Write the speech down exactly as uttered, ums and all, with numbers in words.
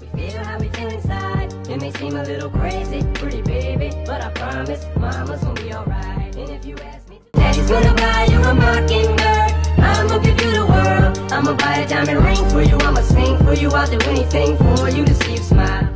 feel how we feel inside. It may seem a little crazy, pretty baby, but I promise mama's gonna be alright. And if you ask me, daddy's gonna buy you a mockingbird. I'ma give you the world. I'ma buy a diamond ring for you. I'ma sing for you. I'll do anything for you to see you smile.